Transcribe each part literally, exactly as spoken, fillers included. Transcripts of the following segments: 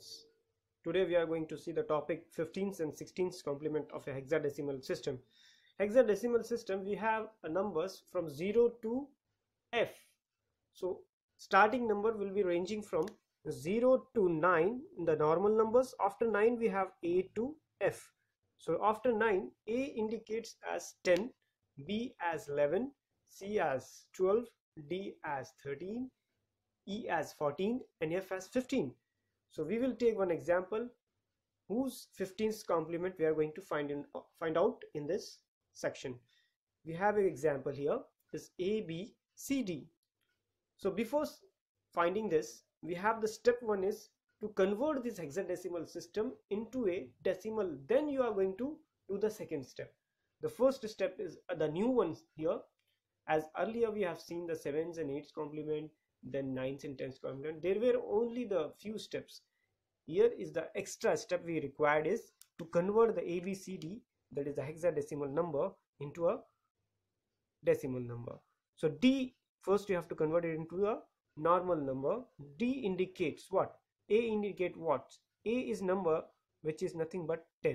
students. Today we are going to see the topic fifteenth and sixteenth complement of a hexadecimal system. Hexadecimal system, we have a numbers from zero to F. So starting number will be ranging from zero to nine in the normal numbers. After nine we have A to F. So after nine, A indicates as ten, B as eleven, C as twelve, D as thirteen, E as fourteen, and F as fifteen. So we will take one example whose fifteenth complement we are going to find in find out in this section. We have an example here is A, B, C, D. So before finding this, we have the step one is to convert this hexadecimal system into a decimal. Then you are going to do the second step. The first step is uh, the new ones here. As earlier we have seen the sevens and eights complement, then nines and tens complement. There were only the few steps. Here is the extra step we required is to convert the A B C D, that is the hexadecimal number, into a decimal number. So D, first you have to convert it into a normal number. D indicates what? A indicate what? A is number which is nothing but ten,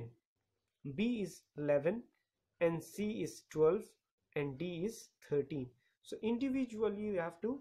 B is eleven, and C is twelve, and D is thirteen. So individually you have to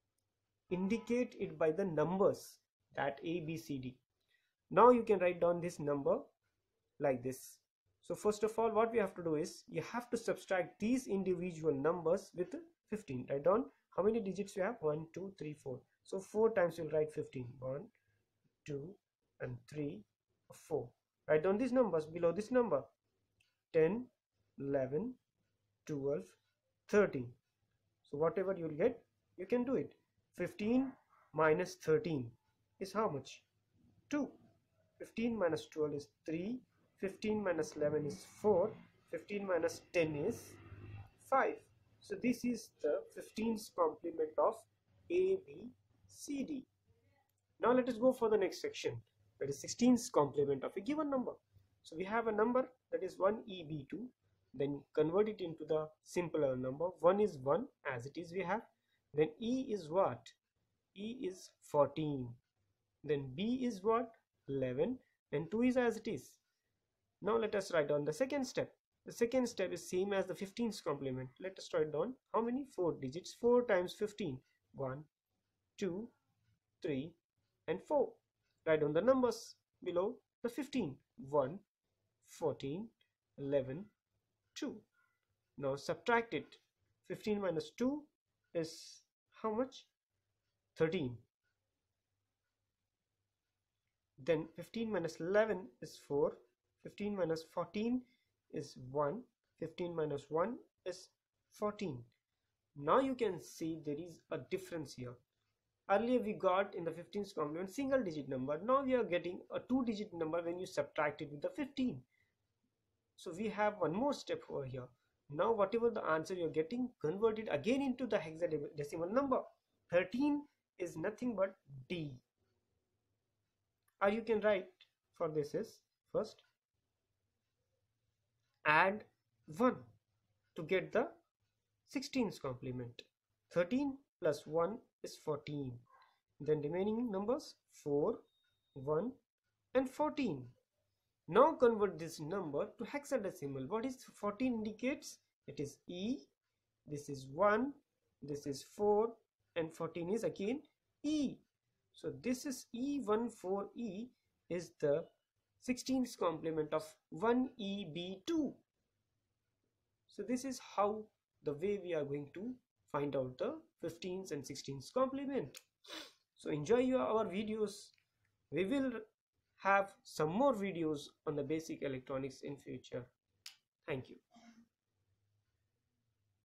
indicate it by the numbers, that A, B, C, D. Now you can write down this number like this. So first of all, what we have to do is you have to subtract these individual numbers with fifteen. Write down how many digits you have. One, two, three, four. So four times you'll write fifteen. One, two, and three, four. Write down these numbers below this number. ten, eleven, twelve, thirteen. So whatever you'll get, you can do it. fifteen minus thirteen is how much? two. fifteen minus twelve is three. fifteen minus eleven is four. fifteen minus ten is five. So this is the fifteenth complement of A, B, C, D. Now let us go for the next section, that is sixteenth complement of a given number. So we have a number that is one E B two, then convert it into the simpler number. one is one as it is we have. Then E is what? E is fourteen. Then B is what? eleven, and two is as it is. Now let us write down the second step. The second step is same as the fifteenth complement. Let us write down how many? four digits. four times fifteen. one, two, three, and four. Write down the numbers below the fifteen. one, fourteen, eleven, two. Now subtract it. fifteen minus two is how much? thirteen. Then fifteen minus eleven is four. fifteen minus fourteen is one. fifteen minus one is fourteen. Now you can see there is a difference here. Earlier we got in the fifteenth complement single digit number. Now we are getting a two digit number when you subtract it with the fifteen. So we have one more step over here. Now whatever the answer you are getting, convert it again into the hexadecimal number. thirteen is nothing but D. Or you can write for this is first add one to get the sixteenth complement. thirteen plus one is fourteen. Then remaining numbers four, one, and fourteen. Now convert this number to hexadecimal. What is fourteen indicates? It is E, this is one, this is four, and fourteen is again E. So this is E one four E is the sixteenth complement of one E B two. So this is how the way we are going to find out the fifteenth and sixteenth complement. So enjoy your our videos. We will have some more videos on the basic electronics in future. Thank you.